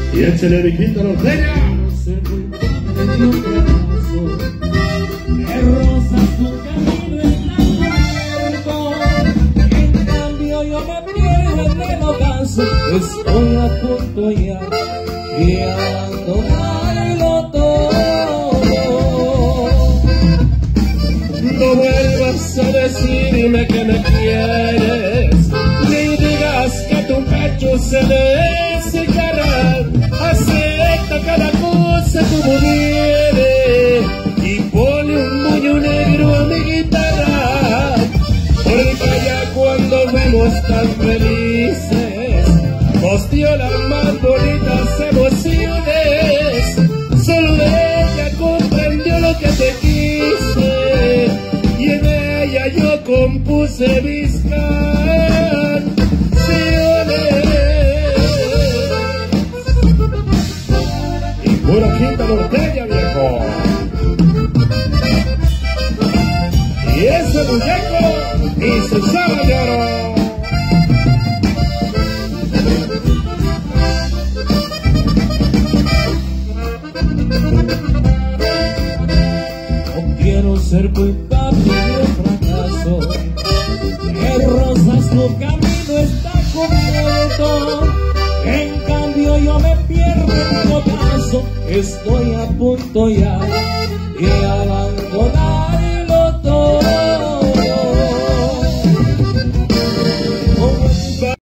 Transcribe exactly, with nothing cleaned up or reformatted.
Y échale viejita norteña. De rosas tu camino está cubierto, en cambio yo me pierdo en el ocaso. Estoy a punto ya de abandonarlo todo. No vuelvas a decirme que me quieres, ni digas que tu pecho se le secará. Acepta cada cosa como viene y pone un moño negro a mi guitarra, porque ya cuando vemos tan felices nos dio las más bonitas emociones. Solo ella comprendió lo que te quise y en ella yo compuse mis canciones. Y pura quinta norteña, viejo. Y ese muñeco y su sábado. No quiero ser culpable de un fracaso, de rosas tu camino está completo, en cambio yo me pierdo en el ocaso. Estoy a punto ya de abandonar.